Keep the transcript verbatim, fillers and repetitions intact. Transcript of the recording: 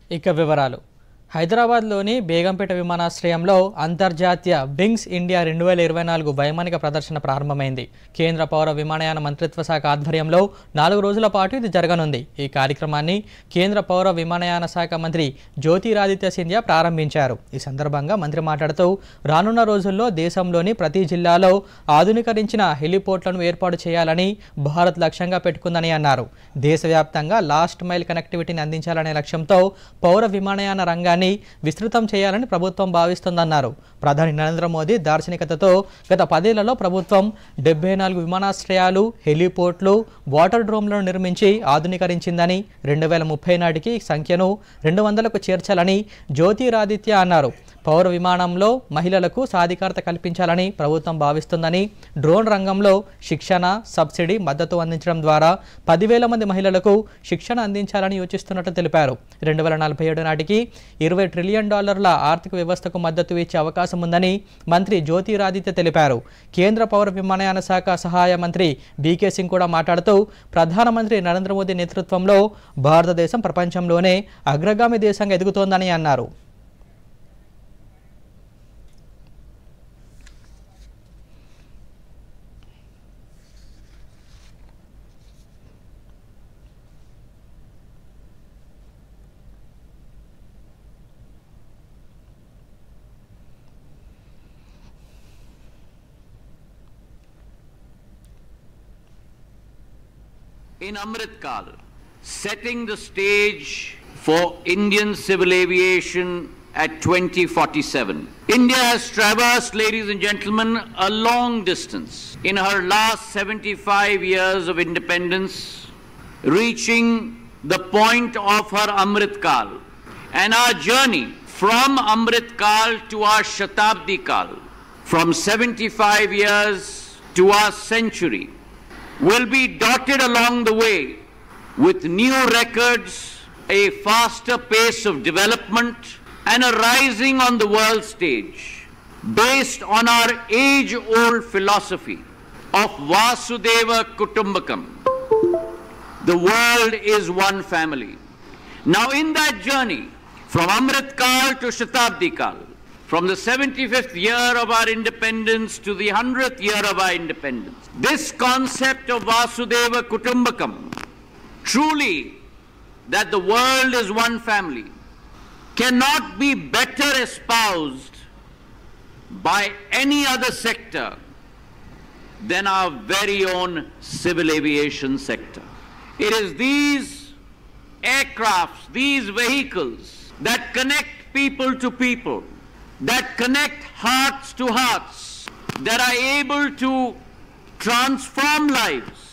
ఇక వివరాలు హైదరాబాద్లోని బేగంపేట విమానాశ్రయంలో అంతర్జాతీయ వింగ్స్ ఇండియా రెండు వేల ఇరవై నాలుగు వైమానిక ప్రదర్శన ప్రారంభమైంది. కేంద్ర పౌర విమానయాన మంత్రిత్వ శాఖ ఆధ్వర్యంలో నాలుగు రోజుల పాటు ఇది జరగనుంది. ఈ కార్యక్రమాన్ని కేంద్ర పౌర విమానయాన శాఖ మంత్రి జ్యోతిరాదిత్య సింధియా ప్రారంభించారు. ఈ సందర్భంగా మంత్రి మాట్లాడుతూ రానున్న రోజుల్లో దేశంలోని ప్రతి జిల్లాలో ఆధునీకరించిన హెలిపోర్ట్లను ఏర్పాటు చేయాలని భారత్ లక్ష్యంగా పెట్టుకుందని అన్నారు. దేశవ్యాప్తంగా లాస్ట్ మైల్ కనెక్టివిటీని అందించాలనే లక్ష్యంతో పౌర విమానయాన రంగాన్ని విస్తృతం చేయాలని ప్రభుత్వం భావిస్తోందన్నారు. ప్రధాని నరేంద్ర మోదీ దార్శనికతతో గత పదేళ్లలో ప్రభుత్వం డెబ్బై నాలుగు విమానాశ్రయాలు, హెలిపోర్ట్లు, వాటర్ డ్రోమ్లను నిర్మించి ఆధునీకరించిందని, రెండు వేల ముప్పై నాటికి సంఖ్యను రెండు వందలకు చేర్చాలని జ్యోతిరాదిత్య అన్నారు. పౌర విమానంలో మహిళలకు సాధికారత కల్పించాలని ప్రభుత్వం భావిస్తుందని, డ్రోన్ రంగంలో శిక్షణ, సబ్సిడీ, మద్దతు అందించడం ద్వారా పదివేల మంది మహిళలకు శిక్షణ అందించాలని యోచిస్తున్నట్టు తెలిపారు. రెండు వేల నలభై ఏడు నాటికి ఇరవై ట్రిలియన్ డాలర్ల ఆర్థిక వ్యవస్థకు మద్దతు ఇచ్చే అవకాశం ఉందని మంత్రి జ్యోతిరాదిత్య తెలిపారు. కేంద్ర పౌర విమానయాన శాఖ సహాయ మంత్రి బీకే సింగ్ కూడా మాట్లాడుతూ ప్రధానమంత్రి నరేంద్ర మోదీ నేతృత్వంలో భారతదేశం ప్రపంచంలోనే అగ్రగామి దేశంగా ఎదుగుతోందని అన్నారు. In Amrit Kaal, setting the stage for Indian civil aviation at twenty forty-seven. India has traversed, ladies and gentlemen, a long distance in her last seventy-five years of independence, reaching the point of her Amrit Kaal. And our journey from Amrit Kaal to our Shatabdi Kaal, from seventy-five years to our century, will be dotted along the way with new records, a faster pace of development, and a rising on the world stage based on our age-old philosophy of Vasudeva Kutumbakam. The world is one family. Now in that journey, from Amrit Kaal to Shatabdi Kaal, from the seventy-fifth year of our independence to the one hundredth year of our independence, this concept of Vasudeva Kutumbakam, truly that the world is one family, cannot be better espoused by any other sector than our very own civil aviation sector. It is these aircrafts, these vehicles that connect people to people, that connect hearts to hearts, that are able to transform lives